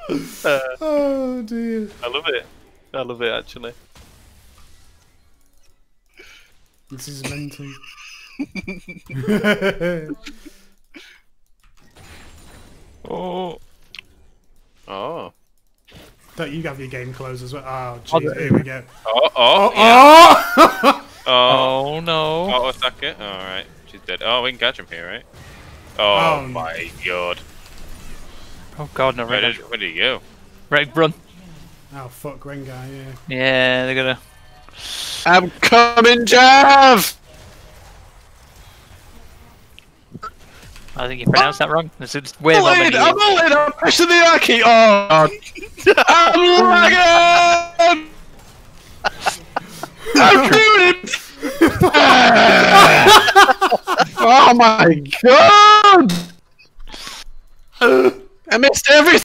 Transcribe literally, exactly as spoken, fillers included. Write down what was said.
Uh, Oh dear. I love it. I love it actually. This is mental. Oh. Oh. Don't you have your game closed as well? Oh, jeez, here we go. Oh, oh, Oh, yeah. oh! oh, Oh no. oh, attack it. Alright, she's dead. Oh, we can catch him here, right? Oh, Oh, my god. Oh god, no, Where Rengar. did, where did he go? Right, run. Oh, fuck Rengar, yeah. Yeah, they're gonna. I'm coming, Jav! I think you pronounced that wrong. This is way I'm more all in, many. I'm all in, I'm pressing the R key. Oh, I'm lagging! I'm doing it! Oh my god! I missed everything!